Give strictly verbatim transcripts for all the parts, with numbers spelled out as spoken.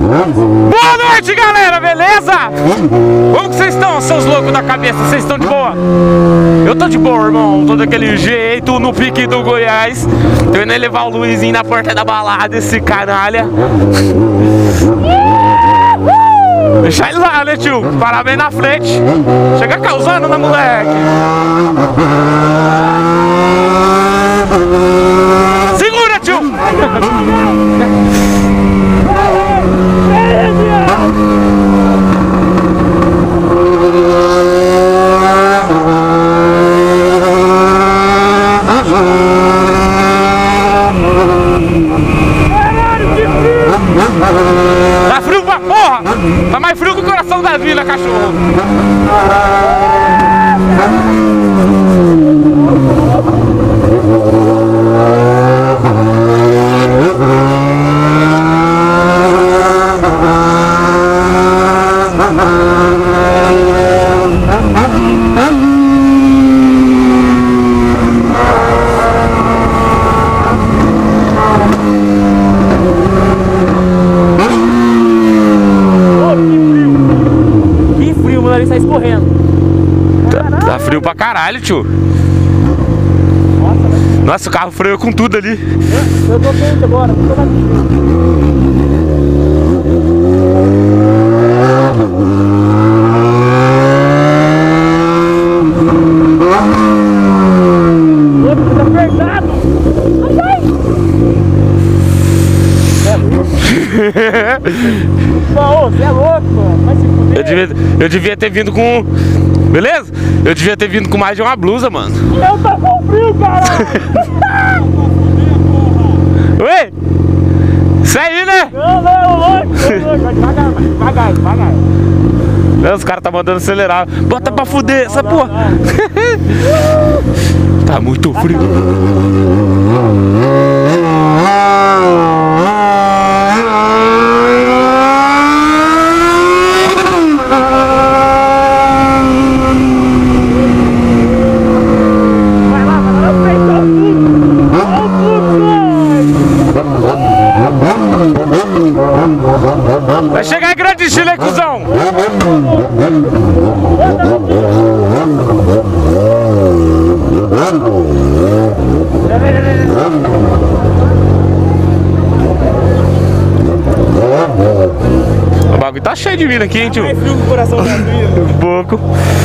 Boa noite, galera, beleza? Como que vocês estão, seus loucos da cabeça? Vocês estão de boa? Eu tô de boa, irmão. Tô daquele jeito, no pique do Goiás. Tô indo levar o Luizinho na porta da balada, esse canalha. Deixa ele lá, né, tio? Parar bem na frente. Chega causando, né, moleque? Segura, tio! Tá frio pra porra! Tá mais frio que o coração da vila, cachorro! Ele sai escorrendo. Tá, tá frio pra caralho, tio. Nossa, mas... Nossa, o carro freou com tudo ali. Eu, eu tô quente agora. Outro tá apertado. Ai, ai. Pô, você é louco, mano. Vai se fuder. Eu devia, eu devia ter vindo com... Beleza? Eu devia ter vindo com mais de uma blusa, mano. Eu tô com frio, caralho. Oi? Isso aí, né? Não, não, louco. Devagar, devagar, devagar. Não, os caras tá mandando acelerar. Bota pra fuder essa não, porra. Não. Tá muito frio. Vai chegar em grande Chile, cuzão! O bagulho tá cheio de mina aqui, hein, tio? Mais frio que o coração da vida. Um pouco.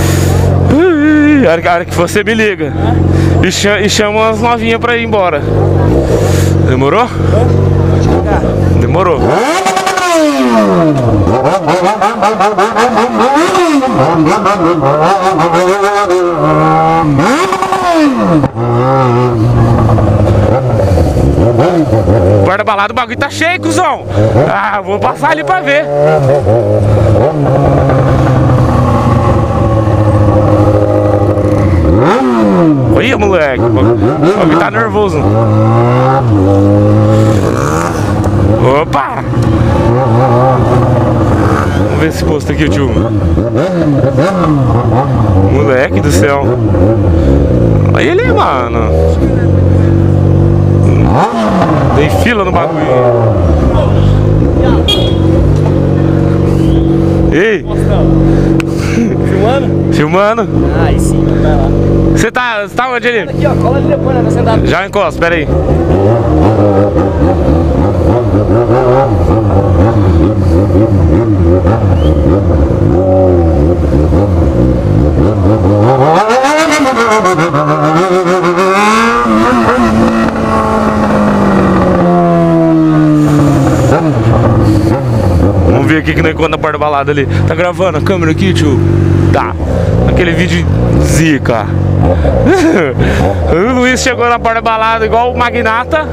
A hora, a hora que você me liga. E chama, e chama umas novinhas pra ir embora. Demorou? Demorou. Guarda balada, o bagulho tá cheio, cuzão. Ah, vou passar ali pra ver. Olha, moleque, o bagulho tá nervoso. Opa! Vamos ver esse posto aqui, tio. Moleque do céu. Olha ele, mano. Tem fila no bagulho. Ei! Filmando? Filmando? Ah, aí sim, vai lá. Você tá, você tá onde ali? Aqui, ó, cola ali depois, né? Tá sentado. Já encosta, pera aí. Vamos ver aqui que não encontra na porta da balada ali. Tá gravando a câmera aqui, tio? Tá. Aquele vídeo zica. O Luiz chegou na porta da balada igual o magnata.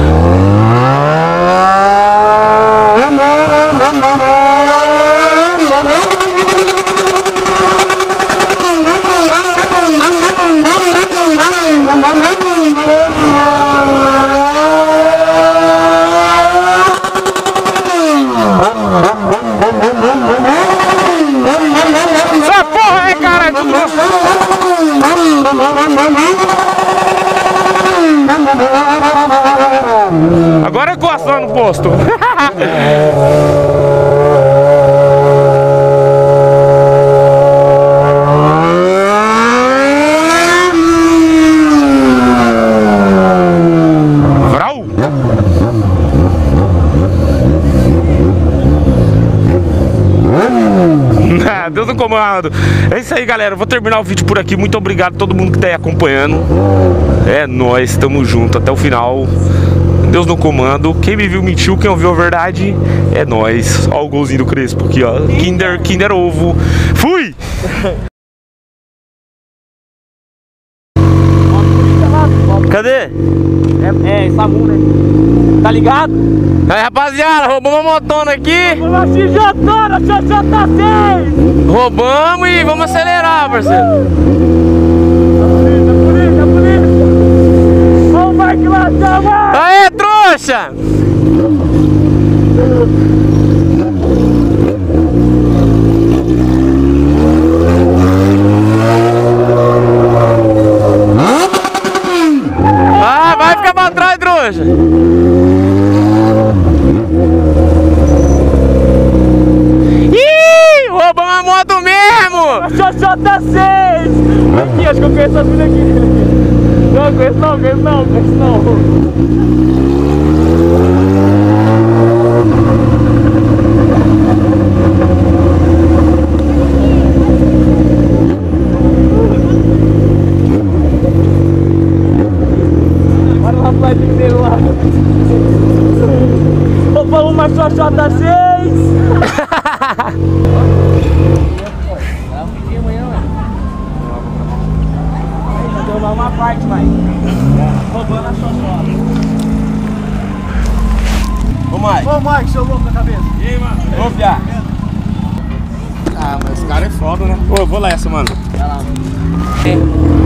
Essa porra aí, cara! Agora eu gosto lá no posto. Deus no comando. É isso aí, galera. Eu vou terminar o vídeo por aqui. Muito obrigado a todo mundo que tá aí acompanhando. É nóis, tamo junto até o final. Deus no comando. Quem me viu mentiu, quem ouviu a verdade é nóis. Ó o golzinho do Crespo aqui, ó. Kinder, Kinder Ovo. Fui! Cadê? É, é, Samu, né? Tá ligado? Aí, rapaziada, roubamos uma motona aqui. Uma X J, X J seis. Roubamos e vamos acelerar, parceiro. Polícia, polícia, polícia. Olha o Mike lá, chama! Aê, trouxa! Ah, vai ficar pra trás, trouxa! Ih, roubamos a moto mesmo! X J seis! Aqui, acho que eu conheço as minas aqui. Não, conheço não, conheço não, conheço não. Bora lá pro lado inteiro lá. Roubamos uma X J seis! Uma parte, mais roubando a xoxota. Ô, Mike. Ô, Mike, seu louco da cabeça. E aí, mano? Ô, viado. Ah, mas esse cara é foda, né? Pô, eu vou nessa, mano. Vai lá.